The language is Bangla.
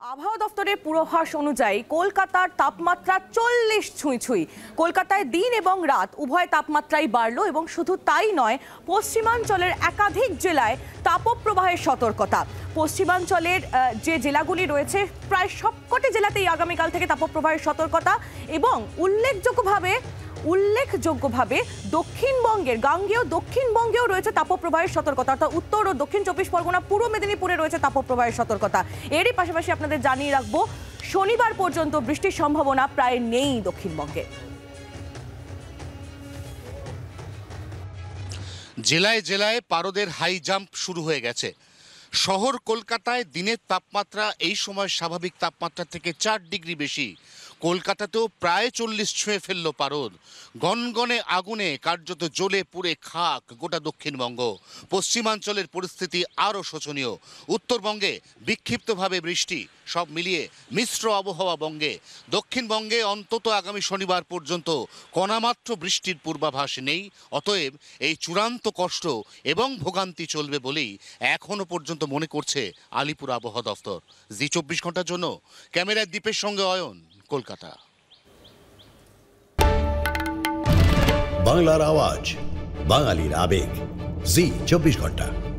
আবহাওয়া দফতরের পূর্বাভাস অনুযায়ী কলকাতার তাপমাত্রা 40 ছুঁই। কলকাতায় দিন এবং রাত উভয় তাপমাত্রাই বাড়লো এবং শুধু তাই নয়, পশ্চিমাঞ্চলের একাধিক জেলায় তাপপ্রবাহের সতর্কতা। পশ্চিমাঞ্চলের যে জেলাগুলি রয়েছে প্রায় সবকটি জেলাতেই আগামীকাল থেকে তাপপ্রবাহের সতর্কতা এবং উল্লেখযোগ্যভাবে দক্ষিণবঙ্গের গাঙ্গেয় দক্ষিণবঙ্গেও রয়েছে তাপপ্রবাহের সতর্কতা, অর্থাৎ উত্তর ও দক্ষিণ 24 পরগনা, পূর্ব মেদিনীপুরে রয়েছে তাপপ্রবাহের সতর্কতা। এরই পাশাপাশি আপনাদের জানিয়ে রাখবো, শনিবার পর্যন্ত বৃষ্টির সম্ভাবনা প্রায় নেই দক্ষিণবঙ্গে। জেলায় জেলায় পারদের হাই জাম্প শুরু হয়ে গেছে। শহর কলকাতায় দিনের তাপমাত্রা এই সময় স্বাভাবিক তাপমাত্রা থেকে 4 ডিগ্রি বেশি। কলকাতাতেও প্রায় 40 ছুঁয়ে ফেলল পারদ। গনগনে আগুনে কার্যত জ্বলে পুড়ে খাক গোটা দক্ষিণবঙ্গ। পশ্চিমাঞ্চলের পরিস্থিতি আরও শোচনীয়। উত্তরবঙ্গে বিক্ষিপ্তভাবে বৃষ্টি, সব মিলিয়ে মিশ্র আবহাওয়া বঙ্গে। দক্ষিণবঙ্গে অন্তত আগামী শনিবার পর্যন্ত কণামাত্র বৃষ্টির পূর্বাভাস নেই। অতএব এই চূড়ান্ত কষ্ট এবং ভোগান্তি চলবে বলেই এখনো পর্যন্ত মনে করছে আলিপুর আবহাওয়া দফতর। জি 24 ঘন্টার জন্য ক্যামেরার দীপের সঙ্গে অয়ন, কলকাতা। বাংলার আওয়াজ, বাঙালির আবেগ, জি 24 ঘন্টা।